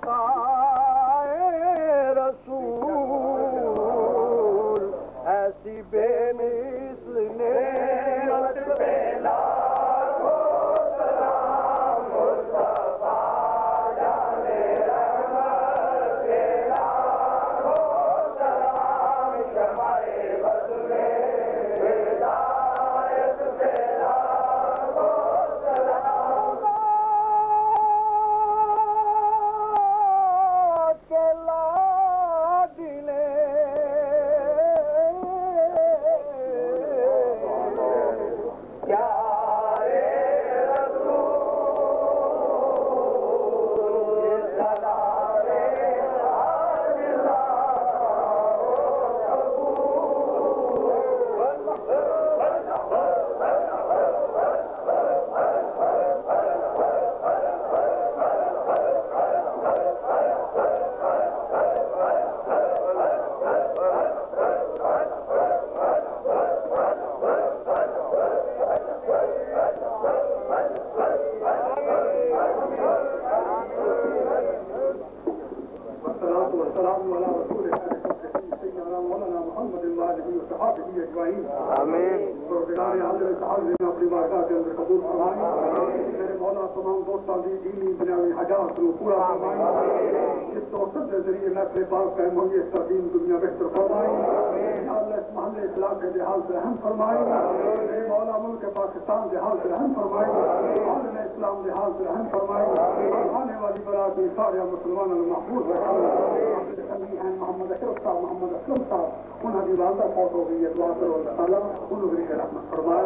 आकाए रसूल ऐसी बेमिसल नेमत पे लाखों सलाम मुस्तफा जाने रहमत पे लाखों सलाम शमाए बदले हिदायत पे लाखों सलाम के लाडिले प्यारे रसूल ये सलामे आजिज़ा अपनी बारगाह के अंदर कबूल फरमाए मेरे मौला तमाम दोस्तों की दीनी दुनियावी हजात को पूरा फरमाए इस तौसत के जरिए महफिल पाक कायम होगी इसका दीन दुनिया बेहतर फरमाए या अल्लाह इस महल्ले इस्लाम के हाल से रहम फरमाए मेरे मौला मुल्क पाकिस्तान के हाल से रहम फरमाए आलम इस्लाम के हाल से रहम फरमाए आने वाली बरात में सारे मुसलमानों को महफूज रखें मोहम्मद अशरफ साहब मोहम्मद असलम साहब उन्होंने वालदा फौत हो गई है दुआ करो अल्लाह ताला उन्होंने रहमत फरमाए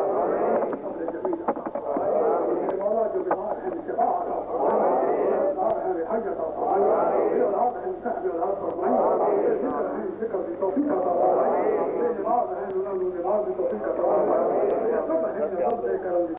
मौला जो बीमार हैं शिफा अता फरमाए हैं रिहायत अता फरमाए औलाद हैं सहब औलाद फरमाए जिक्र हैं जिक्र की तौफीक अता फरमाए नमाज हैं उन्होंने नमाज की तौफीक अता फरमाए सब हैं नमाज करम